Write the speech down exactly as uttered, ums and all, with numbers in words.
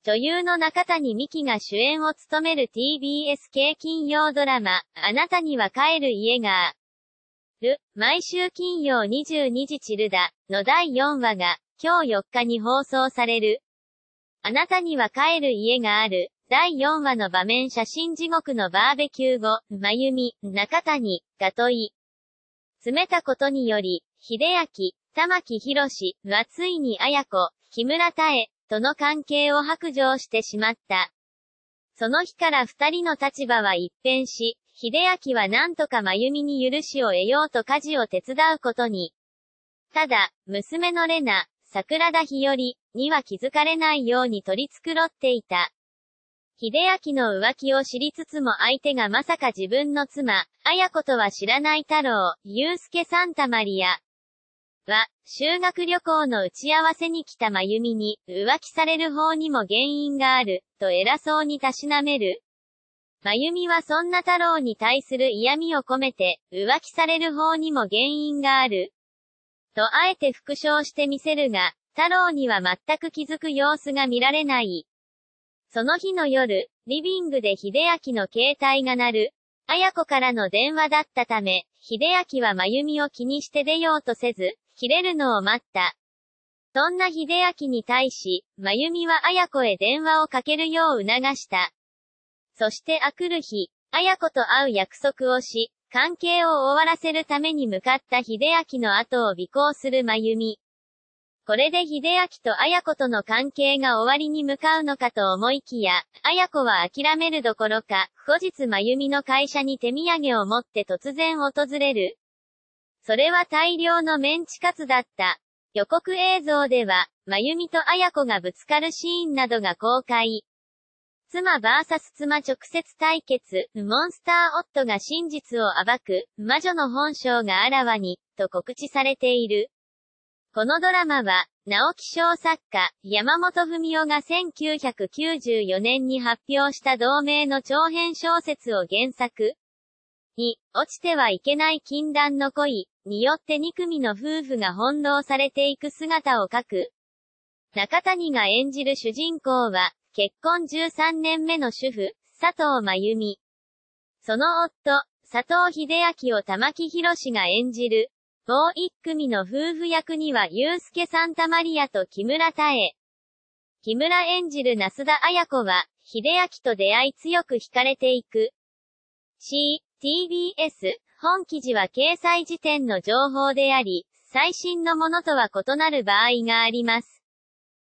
女優の中谷美紀が主演を務める ティービーエス 系金曜ドラマ、あなたには帰る家がある。毎週金曜にじゅうにじチルダのだいよんわが、今日よっかに放送される。あなたには帰る家がある。だいよんわの場面写真地獄のバーベキュー後、まゆみ、中谷、が問い詰めたことにより、秀明、玉木宏はついに綾子、木村多江との関係を白状してしまった。その日から二人の立場は一変し、秀明は何とかまゆみに許しを得ようと家事を手伝うことに。ただ、娘のレナ、桜田日和には気づかれないように取り繕っていた。秀明の浮気を知りつつも相手がまさか自分の妻、綾子とは知らない太郎、祐介サンタマリアは、修学旅行の打ち合わせに来たまゆみに、浮気される方にも原因がある、と偉そうにたしなめる。まゆみはそんな太郎に対する嫌味を込めて、浮気される方にも原因がある。とあえて復唱してみせるが、太郎には全く気づく様子が見られない。その日の夜、リビングで秀明の携帯が鳴る。綾子からの電話だったため、秀明はまゆみを気にして出ようとせず、切れるのを待った。そんな秀明に対し、まゆみは綾子へ電話をかけるよう促した。そしてあくる日、綾子と会う約束をし、関係を終わらせるために向かった秀明の後を尾行するまゆみ。これで秀明と綾子との関係が終わりに向かうのかと思いきや、綾子は諦めるどころか、後日まゆみの会社に手土産を持って突然訪れる。それは大量のメンチカツだった。予告映像では、まゆみと綾子がぶつかるシーンなどが公開。妻 ブイエス 妻直接対決、モンスター夫が真実を暴く、魔女の本性があらわに、と告知されている。このドラマは、直木賞作家、山本文夫がせんきゅうひゃくきゅうじゅうよねんに発表した同名の長編小説を原作に、落ちてはいけない禁断の恋によってに組の夫婦が翻弄されていく姿を描く。中谷が演じる主人公は、結婚じゅうさんねんめの主婦、佐藤真由美。その夫、佐藤秀明を玉木宏が演じる。もう一組の夫婦役には祐介サンタマリアと木村多江。木村演じる増田綾子は、秀明と出会い強く惹かれていく。C、ティービーエス、本記事は掲載時点の情報であり、最新のものとは異なる場合があります。